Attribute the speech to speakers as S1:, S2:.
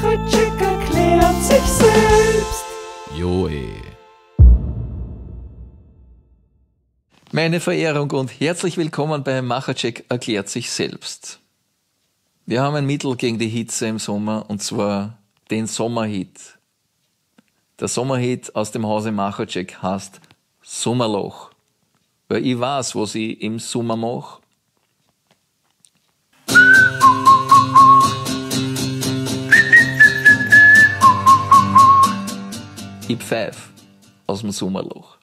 S1: Machercheck erklärt sich selbst.
S2: Joe. Meine Verehrung und herzlich willkommen bei Machercheck erklärt sich selbst. Wir haben ein Mittel gegen die Hitze im Sommer, und zwar den Sommerhit. Der Sommerhit aus dem Hause Machercheck heißt Sommerloch. Weil ich weiß, was ich im Sommer mache. Ich pfeif aus dem Sommerloch.